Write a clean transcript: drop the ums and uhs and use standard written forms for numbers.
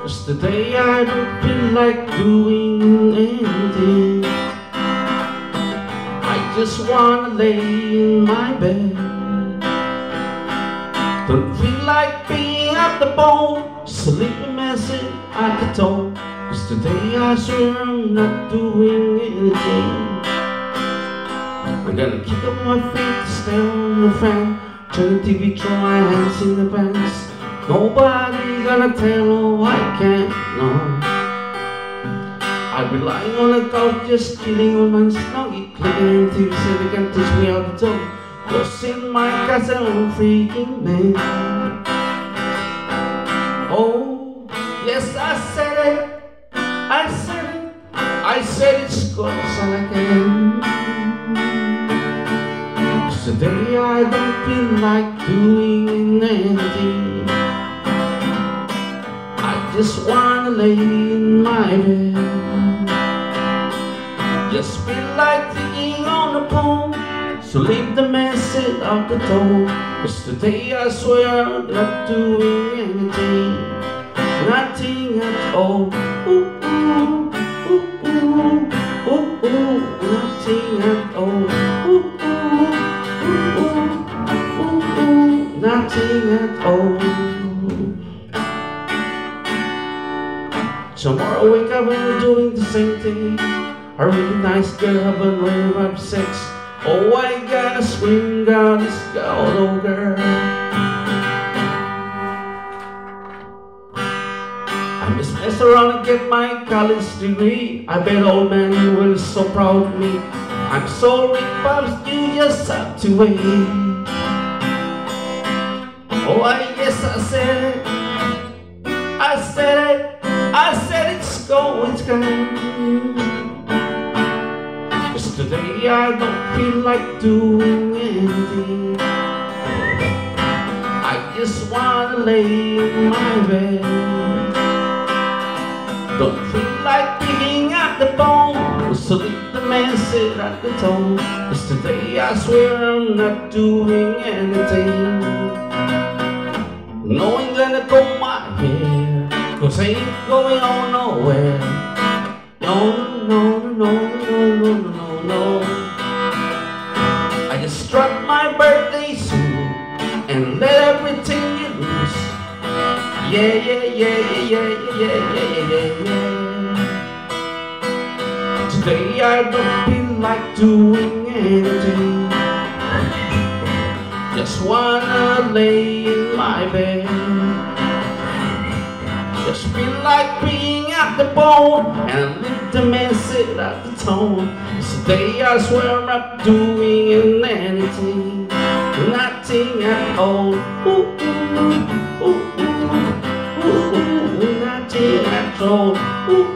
It's the day I don't feel like doing anything. I just wanna lay in my bed. Don't feel like being up the bone. Sleeping message at the tone. It's the day I swear I'm not doing anything. I'm gonna kick up my feet, stare on the fan, turn the TV, throw my hands in the pants. Nobody gonna tell oh I can't, no. I'll be lying on the couch, just chilling on my snuggie, clicking TV, say they can teach me how to talk. Cause in my castle I'm freaking man. Oh, yes I said it, I said it, I said it's cause I can. Cause today I don't feel like doing anything. Just wanna lay in my bed. Just feel like thinking on the phone. So leave the message out the door. Cause today I swear I'm not doing anything. Nothing at all. Ooh, ooh, ooh, ooh, ooh, ooh. Nothing at all. Ooh, ooh, ooh, ooh, ooh. Nothing at all. Tomorrow wake up and we're doing the same thing. A really nice girl but when we have sex, oh I gotta scream, God is God, oh girl. I just mess around and get my college degree. I bet old man you will be so proud of me. I'm sorry pops, you just have to wait. Oh yes I said it, I said it, I said it's go, it's gone. Cause today I don't feel like doing anything. I just wanna lay in my bed. Don't feel like picking up the phone. So leave the message at the tone. Cause today I swear I'm not doing anything. No one gonna comb my hair, cause I ain't going on nowhere. No, no, no, no, no, no, no, no. I just struck my birthday suit and let everything you loose. Yeah, yeah, yeah, yeah, yeah, yeah, yeah, yeah, yeah. Today I don't feel like doing anything. Just wanna lay in my bed. Just feel like being at the bone and leave the message at the tone. Today I swear I'm not doing anything. Nothing at all. Ooh, ooh, ooh, ooh, ooh, ooh, nothing at all. Ooh,